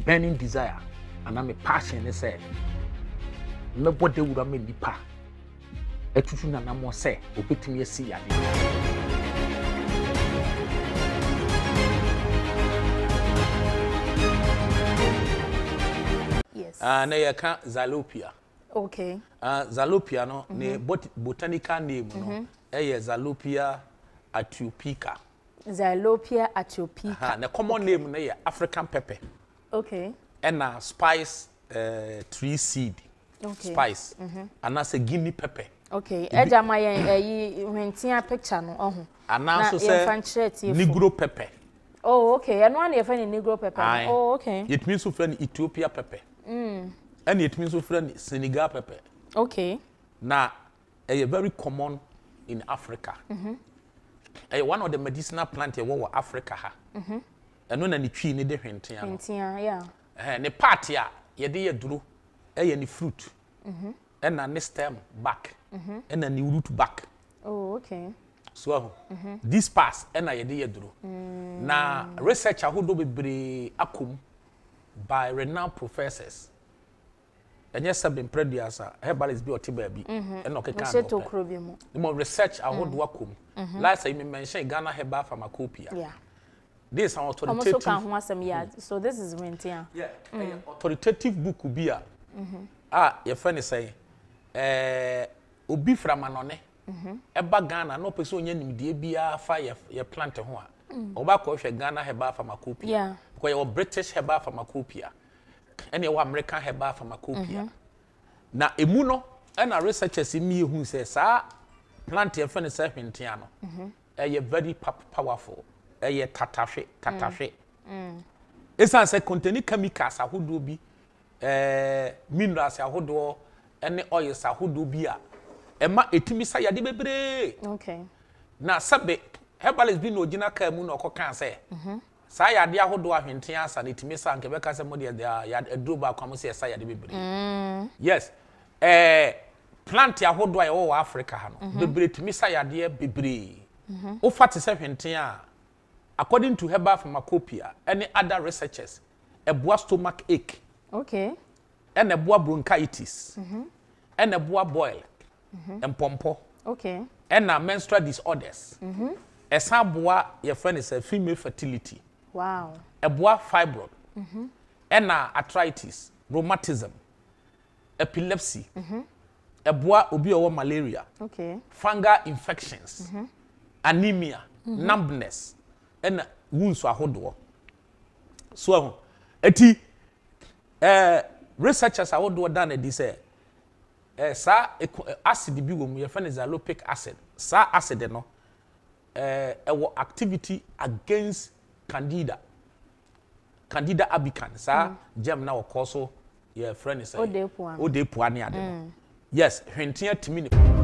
burning desire and me passion ne say me bode wura me nipa etutu na na mo say obetumi asi yade. Yes. Na yeka Zalopia. Okay. Zalopia no ne botanical name no Zalopia atupica. Zalopia atupica. The common name na African pepper. Okay. And spice tree seed. Okay. Spice. And that's a guinea pepper. Okay. Eja ma yentia picture no ohu. And also say negro pepper. Oh, okay. And one you find negro pepper. Oh, okay. It means to find Ethiopia pepper. And it means to find Senegal pepper. Okay. Now, a very common in Africa. One of the medicinal plants in Africa. And when any tree need different. Yeah. And the part here, you do any fruit. And a stem back. And a new root back. Oh, okay. So this pass and I do. Now researcher who do be akum by renowned professors. And yes, I've been produced herbalist be or baby and okay can more research I would akum. Last I mentioned Ghana herbal pharmacopoeia. Yeah. This is an authoritative. So this is Wintia. Yeah. Authoritative book could be your friend is saying obi from anone. Eba Ghana no person nya nimdie bia fa ye plant ho a oba ko hwe Ghana herbal pharmacopoeia. Yeah. Because your British herbal pharmacopoeia and your American herbal pharmacopoeia. Na emu no na researchers mi hu say sa plant ye friend say hwentia no very powerful. Tatahwe. Esan say contain chemicals ahodo bi minerals ahodo ene oils ahodo bi a ema etimi sa yade bebre. Okay. Na sabe herbalist bi no gina ka mu na okokan say sa yade ahodo ahwenten asa na etimi sa nke be ka say mo de ya aduro ba kwam say sa yade bebre. Yes. Plant ahodo a wo Africa ha no bebre etimi sa yade bebre. O fat say hwenten a according to herbal pharmacopoeia any other researchers eboa stomach ache. Okay. And eboa bronchitis. And eboa boil. And pompo. Okay. And menstrual disorders. Esaboa your friend is a female fertility. Wow. Eboa fibroid. And arthritis, rheumatism, epilepsy. Eboa obi owo malaria. Okay. Fungal infections. Anemia, numbness, and wounds ahodo. So eti researchers ahodo done this sa acid bi wo mu ye friend is zalopic acid. Sa acid no ewo activity against Candida albicans. Sa germ na okoso your friend is Odepuan. Odepuan ade. Yes, hwentia timi